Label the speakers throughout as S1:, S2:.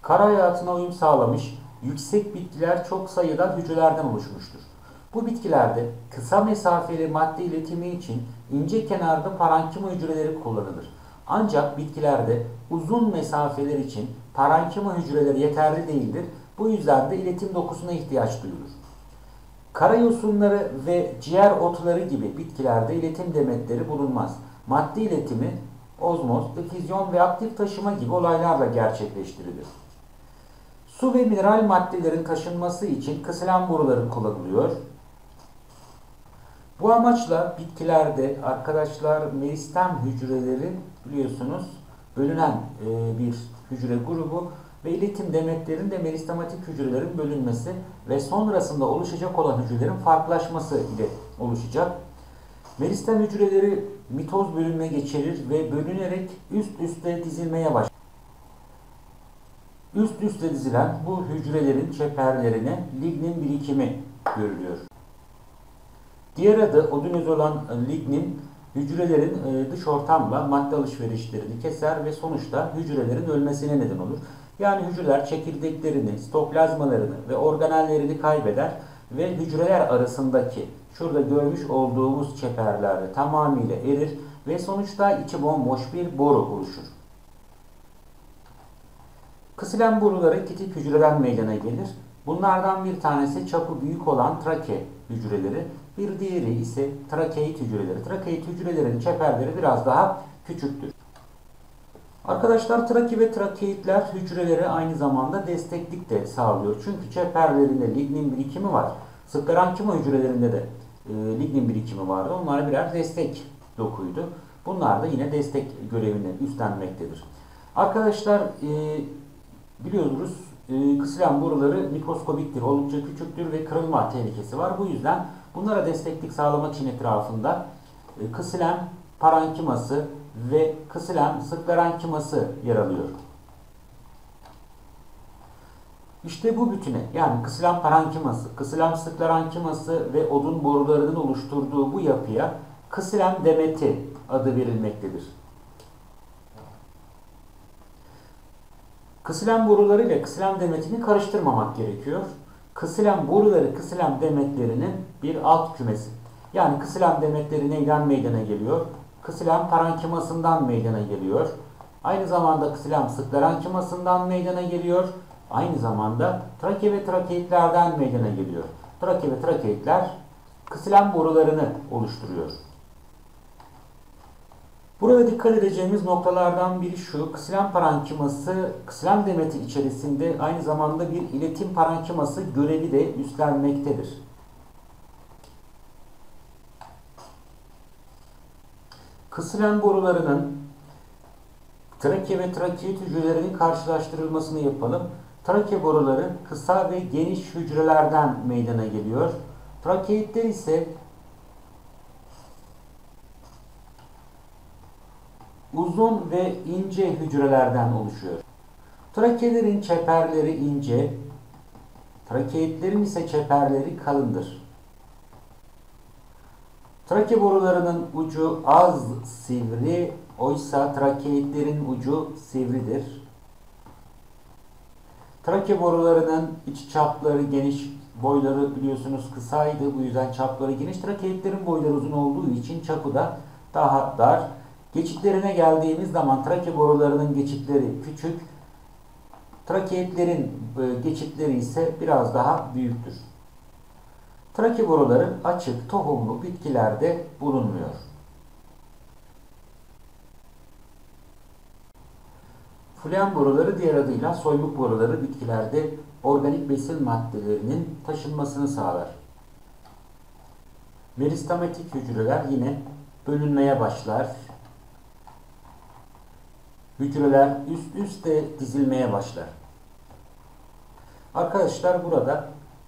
S1: Kara hayatına uyum sağlamış yüksek bitkiler çok sayıda hücrelerden oluşmuştur. Bu bitkilerde kısa mesafeli madde iletimi için ince kenarlı parenkima hücreleri kullanılır. Ancak bitkilerde uzun mesafeler için parenkima hücreleri yeterli değildir. Bu yüzden de iletim dokusuna ihtiyaç duyulur. Karayosunları ve ciğer otları gibi bitkilerde iletim demetleri bulunmaz. Madde iletimi ozmoz, difüzyon ve aktif taşıma gibi olaylarla gerçekleştirilir. Su ve mineral maddelerin taşınması için kısilen boruları kullanılıyor. Bu amaçla bitkilerde arkadaşlar meristem hücreleri biliyorsunuz bölünen bir hücre grubu ve iletim demetlerin de meristematik hücrelerin bölünmesi ve sonrasında oluşacak olan hücrelerin farklılaşması ile oluşacak. Meristem hücreleri mitoz bölünme geçirir ve bölünerek üst üste dizilmeye başlar. Üst üste dizilen bu hücrelerin çeperlerine lignin birikimi görülüyor. Diğer adı odinoz olan lignin hücrelerin dış ortamla madde alışverişlerini keser ve sonuçta hücrelerin ölmesine neden olur. Yani hücreler çekirdeklerini, sitoplazmalarını ve organellerini kaybeder ve hücreler arasındaki şurada görmüş olduğumuz çeperlerde tamamıyla erir ve sonuçta içi bomboş bir boru oluşur. Kısilen boruları iki tip hücreden meydana gelir. Bunlardan bir tanesi çapı büyük olan trake hücreleri, bir diğeri ise trakeit hücreleri. Trakeit hücrelerin çeperleri biraz daha küçüktür. Arkadaşlar trake ve trakeitler hücrelere aynı zamanda desteklik de sağlıyor. Çünkü çeperlerinde lignin birikimi var. Sklerenkima hücrelerinde de lignin birikimi vardı. Onlar birer destek dokuydu. Bunlar da yine destek görevini üstlenmektedir. Arkadaşlar biliyoruz kısilen boruları mikroskobiktir, oldukça küçüktür ve kırılma tehlikesi var. Bu yüzden bunlara desteklik sağlamak için etrafında kısilen parenkiması ve kısilen sklerenkiması yer alıyor. İşte bu bütüne yani kısilen parenkiması, kısilen sklerenkiması ve odun borularının oluşturduğu bu yapıya kısilen demeti adı verilmektedir. Kısilen boruları ile kısilen demetini karıştırmamak gerekiyor. Kısilen boruları kısilen demetlerinin bir alt kümesi. Yani kısilen demetleri neyden meydana geliyor? Kısilen parenkimasından meydana geliyor. Aynı zamanda kısilen sklerenkimasından meydana geliyor. Aynı zamanda trake ve trakeitlerden meydana geliyor. Trake ve trakeitler kısilen borularını oluşturuyor. Burada dikkat edeceğimiz noktalardan biri şu, kısilen parenkiması, kısilen demeti içerisinde aynı zamanda bir iletim parenkiması görevi de üstlenmektedir. Kısilen borularının trake ve trakeit hücrelerinin karşılaştırılmasını yapalım. Trake boruları kısa ve geniş hücrelerden meydana geliyor. Trakeitler ise uzun ve ince hücrelerden oluşuyor. Trakelerin çeperleri ince, trakeitlerin ise çeperleri kalındır. Trake borularının ucu az sivri, oysa trakeitlerin ucu sivridir. Trake borularının iç çapları geniş, boyları biliyorsunuz kısaydı, bu yüzden çapları geniş. Trakeitlerin boyları uzun olduğu için çapı da daha dar. Geçitlerine geldiğimiz zaman trake borularının geçitleri küçük, trakeitlerin geçitleri ise biraz daha büyüktür. Trake boruları açık, tohumlu bitkilerde bulunmuyor. Fluem boruları diğer adıyla soymuk boruları bitkilerde organik besin maddelerinin taşınmasını sağlar. Meristematik hücreler yine bölünmeye başlar. Hücreler üst üste dizilmeye başlar. Arkadaşlar burada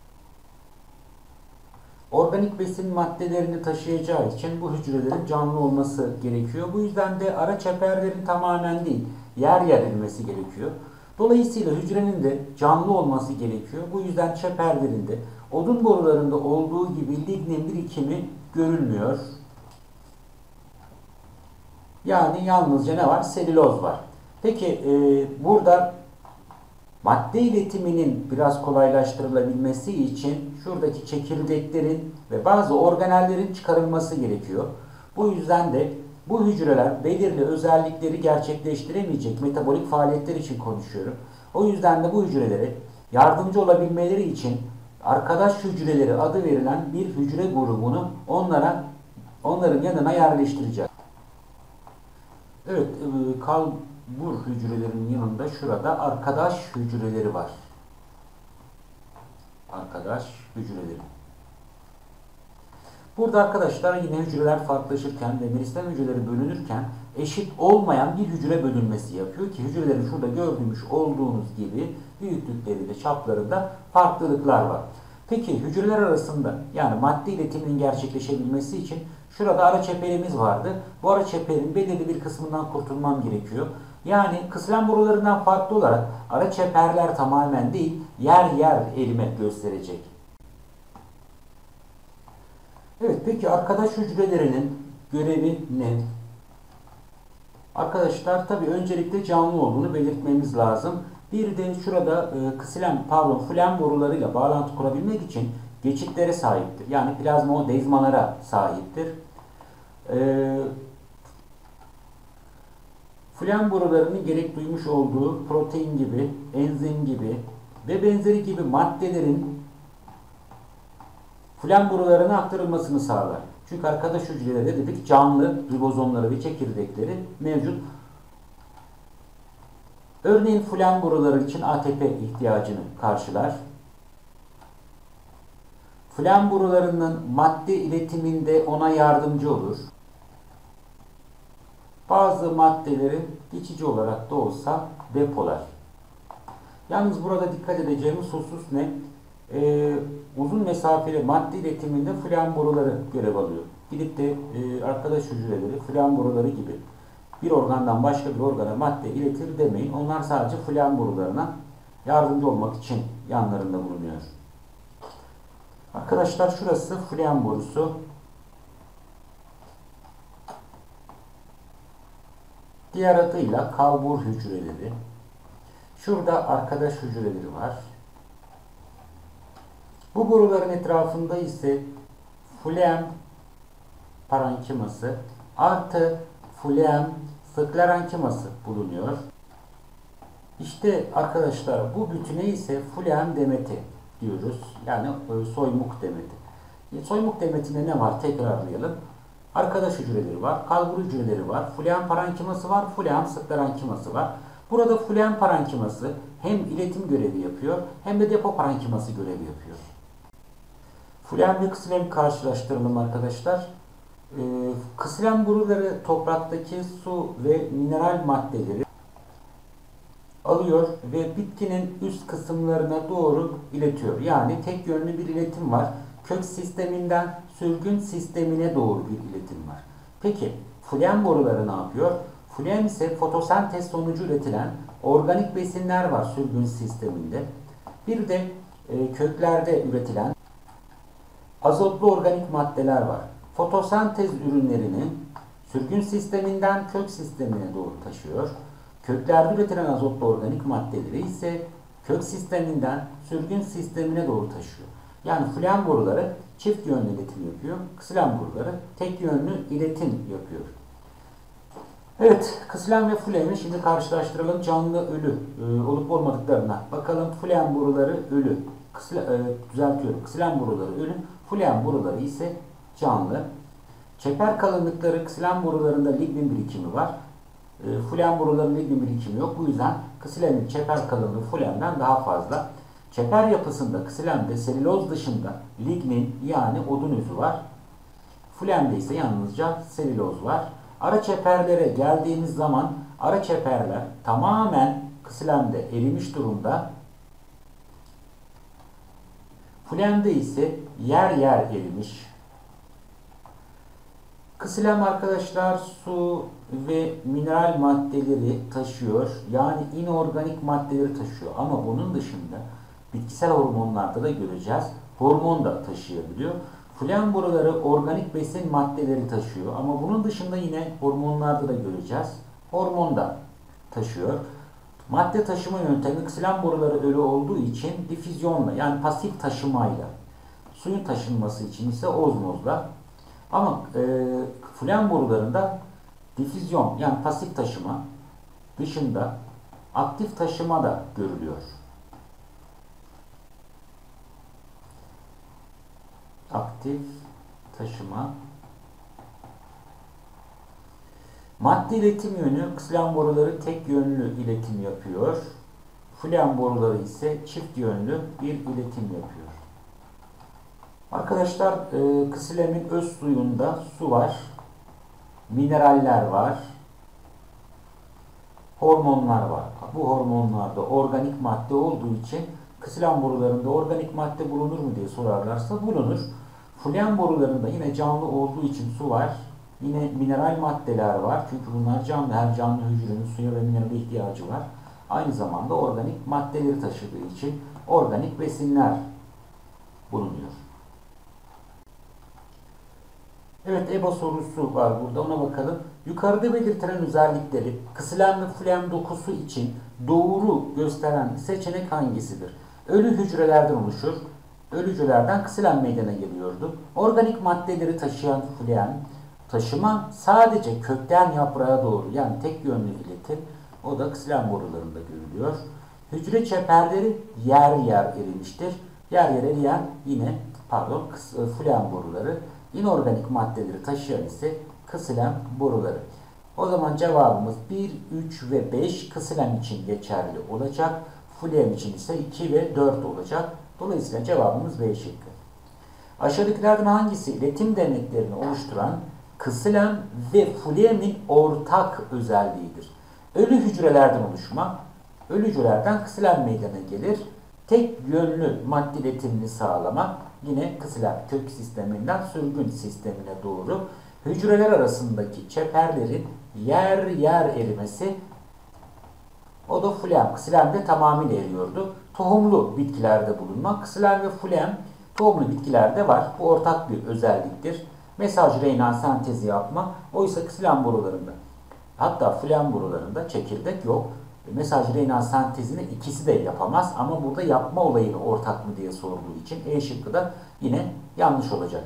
S1: organik besin maddelerini taşıyacağı için bu hücrelerin canlı olması gerekiyor. Bu yüzden de ara çeperlerin tamamen değil, yer yer edilmesi gerekiyor. Dolayısıyla hücrenin de canlı olması gerekiyor. Bu yüzden çeperlerinde odun borularında olduğu gibi lignin birikimi görülmüyor. Yani yalnızca ne var? Selüloz var. Peki burada Madde iletiminin biraz kolaylaştırılabilmesi için şuradaki çekirdeklerin ve bazı organellerin çıkarılması gerekiyor. Bu yüzden de bu hücreler belirli özellikleri gerçekleştiremeyecek metabolik faaliyetler için konuşuyorum. O yüzden de bu hücrelere yardımcı olabilmeleri için arkadaş hücreleri adı verilen bir hücre grubunu onların yanına yerleştireceğiz. Evet, kalbur hücrelerinin yanında şurada arkadaş hücreleri var. Arkadaş hücreleri. Burada arkadaşlar yine hücreler farklılaşırken ve meristem hücreleri bölünürken eşit olmayan bir hücre bölünmesi yapıyor ki hücrelerin şurada gördüğümüz olduğunuz gibi büyüklüklerinde, çaplarında farklılıklar var. Peki hücreler arasında yani madde iletiminin gerçekleşebilmesi için şurada ara çeperimiz vardı. Bu ara çeperin belirli bir kısmından kurtulmam gerekiyor. Yani kısılan borularından farklı olarak ara çeperler tamamen değil, yer yer erimek gösterecek. Evet, peki arkadaş hücrelerinin görevi ne? Arkadaşlar tabii öncelikle canlı olduğunu belirtmemiz lazım. Bir de şurada flen borularıyla bağlantı kurabilmek için geçitlere sahiptir. Yani plazmodezmalara sahiptir. Flen borularının gerek duymuş olduğu protein gibi, enzim gibi ve benzeri gibi maddelerin flen borularına aktarılmasını sağlar. Çünkü arkadaş hücreleri dedik canlı ribozomları ve çekirdekleri mevcut. Örneğin flen boruları için ATP ihtiyacını karşılar. Flen borularının madde iletiminde ona yardımcı olur. Bazı maddeleri geçici olarak da olsa depolar. Yalnız burada dikkat edeceğimiz husus ne? Uzun mesafeli madde iletiminde flen boruları görev alıyor. Gidip de arkadaş hücreleri flen boruları gibi bir organdan başka bir organa madde iletir demeyin. Onlar sadece flen borularına yardımcı olmak için yanlarında bulunuyor. Arkadaşlar şurası flen borusu. Diğer adıyla kalbur hücreleri. Şurada arkadaş hücreleri var. Bu boruların etrafında ise flen parenkiması artı flen sklerenkiması bulunuyor. İşte arkadaşlar bu bütüne ise flen demeti diyoruz. Yani soymuk demeti. Soymuk demetinde ne var? Tekrarlayalım. Arkadaş hücreleri var, kalbur hücreleri var, flen parenkiması var, flen sklerenkiması var. Burada flen parenkiması hem iletim görevi yapıyor hem de depo parenkiması görevi yapıyor. Flen ve ksilem karşılaştıralım arkadaşlar. Ksilem boruları topraktaki su ve mineral maddeleri alıyor ve bitkinin üst kısımlarına doğru iletiyor. Yani tek yönlü bir iletim var. Kök sisteminden sürgün sistemine doğru bir iletim var. Peki flen boruları ne yapıyor? Flen ise fotosentez sonucu üretilen organik besinler var sürgün sisteminde. Bir de köklerde üretilen azotlu organik maddeler var. Fotosentez ürünlerini sürgün sisteminden kök sistemine doğru taşıyor. Köklerde üretilen azotlu organik maddeleri ise kök sisteminden sürgün sistemine doğru taşıyor. Yani flen boruları çift yönlü iletim yapıyor. Ksilem boruları tek yönlü iletim yapıyor. Evet, ksilem ve flemi şimdi karşılaştıralım. Canlı ölü olup olmadıklarına bakalım. Flen boruları ölü. Ksilem boruları ölü. Flen boruları ise canlı. Çeper kalınlıkları ksilem borularında lignin birikimi var. Flen borularında lignin birikimi yok. Bu yüzden ksilemin çeper kalınlığı flemden daha fazla. Çeper yapısında ksilemde selüloz dışında lignin yani odun özü var. Flemde ise yalnızca selüloz var. Ara çeperlere geldiğimiz zaman ara çeperler tamamen ksilemde erimiş durumda. Flemde ise yer yer erimiş. Ksilem arkadaşlar su ve mineral maddeleri taşıyor. Yani inorganik maddeleri taşıyor. Ama bunun dışında bitkisel hormonlarda da göreceğiz. Hormon da taşıyabiliyor. Flen boruları organik besin maddeleri taşıyor. Ama bunun dışında yine hormonlarda da göreceğiz. Hormon da taşıyor. Madde taşıma yöntemi ksilen boruları ölü olduğu için difüzyonla yani pasif taşımayla, suyun taşınması için ise ozmozla. Ama flen borularında difüzyon yani pasif taşıma dışında aktif taşıma da görülüyor. Aktif taşıma. Madde iletim yönü ksilen boruları tek yönlü iletim yapıyor. Flen boruları ise çift yönlü bir iletim yapıyor. Arkadaşlar ksilemin öz suyunda su var, mineraller var, hormonlar var. Bu hormonlarda organik madde olduğu için ksilen borularında organik madde bulunur mu diye sorarlarsa bulunur. Flen borularında yine canlı olduğu için su var. Yine mineral maddeler var. Çünkü bunlar canlı. Her canlı hücrenin suya ve minerale ihtiyacı var. Aynı zamanda organik maddeleri taşıdığı için organik besinler bulunuyor. Evet, EBA sorusu var burada. Ona bakalım. Yukarıda belirtilen özellikleri ksilen ve flen dokusu için doğru gösteren seçenek hangisidir? Ölü hücrelerden oluşur. Ölü hücrelerden ksilen meydana geliyordu. Organik maddeleri taşıyan flen taşıma sadece kökten yaprağa doğru yani tek yönlü iletim. O da ksilen borularında görülüyor. Hücre çeperleri yer yer erimiştir. Yer yer eriyen yine flen boruları. İnorganik maddeleri taşıyan ise ksilen boruları. O zaman cevabımız 1, 3 ve 5 ksilen için geçerli olacak. Flen için ise 2 ve 4 olacak. Dolayısıyla cevabımız B şıkkı. Aşağıdakilerden hangisi iletim derneklerini oluşturan ksilen ve flemin ortak özelliğidir? Ölü hücrelerden oluşma, ölü hücrelerden ksilen meydana gelir. Tek yönlü madde iletimini sağlamak, yine ksilen kök sisteminden sürgün sistemine doğru hücreler arasındaki çeperlerin yer yer erimesi, o da flen. Ksilen de tamamıyla eriyordu. Tohumlu bitkilerde bulunmak. Ksilen ve flen tohumlu bitkilerde var. Bu ortak bir özelliktir. Mesaj RNA sentezi yapma. Oysa ksilen borularında, hatta flen borularında çekirdek yok. Mesaj RNA sentezini ikisi de yapamaz. Ama burada yapma olayını ortak mı diye sorduğu için E şıkkı da yine yanlış olacak.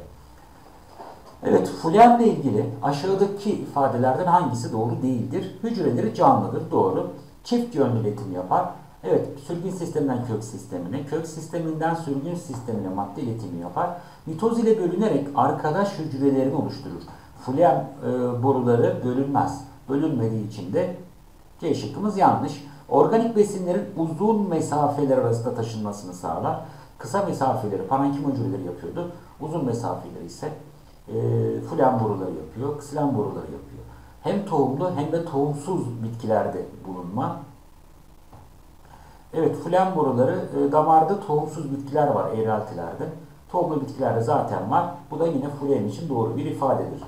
S1: Evet, flenle ilgili aşağıdaki ifadelerden hangisi doğru değildir? Hücreleri canlıdır. Doğru. Çift yönlü iletim yapar. Evet, sürgün sisteminden kök sistemine, kök sisteminden sürgün sistemine madde iletimi yapar. Mitoz ile bölünerek arkadaş hücrelerini oluşturur. Flen boruları bölünmez. Bölünmediği için de C şıkkımız yanlış. Organik besinlerin uzun mesafeler arasında taşınmasını sağlar. Kısa mesafeleri parenkim hücreleri yapıyordu. Uzun mesafeleri ise flen boruları yapıyor, ksilen boruları yapıyor. Hem tohumlu hem de tohumsuz bitkilerde bulunma. Evet, flen boruları damarda tohumsuz bitkiler var eğreltilerde. Tohumlu bitkilerde zaten var. Bu da yine flen için doğru bir ifadedir.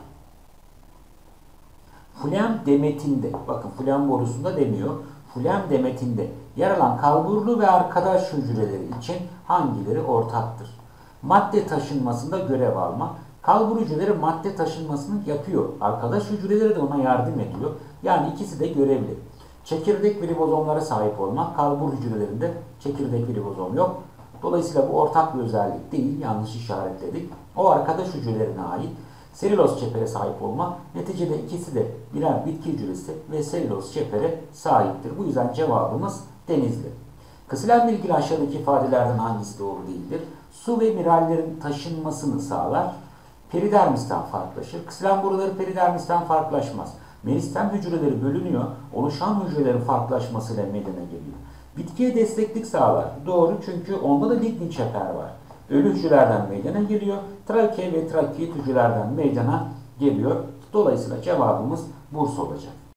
S1: Flen demetinde, bakın flen borusunda demiyor. Flen demetinde yer alan kalburlu ve arkadaş hücreleri için hangileri ortaktır? Madde taşınmasında görev alma. Kalbur hücreleri madde taşınmasını yapıyor. Arkadaş hücreleri de ona yardım ediyor. Yani ikisi de görevli. Çekirdek ve ribozomlara sahip olmak. Kalbur hücrelerinde çekirdek ve ribozom yok. Dolayısıyla bu ortak bir özellik değil. Yanlış işaretledik. O arkadaş hücrelerine ait. Selüloz çepere sahip olma. Neticede ikisi de birer bitki hücresi ve selüloz çepere sahiptir. Bu yüzden cevabımız Denizli. Ksilenle ilgili aşağıdaki ifadelerden hangisi doğru değildir? Su ve minerallerin taşınmasını sağlar. Peridermisten farklılaşır. Ksilen boruları peridermisten farklılaşmaz. Meristem hücreleri bölünüyor. Oluşan hücrelerin farklılaşmasıyla meydana geliyor. Bitkiye desteklik sağlar. Doğru, çünkü onda da lignin çeper var. Ölü hücrelerden meydana geliyor. Trake ve trakeit hücrelerden meydana geliyor. Dolayısıyla cevabımız Bursa olacak.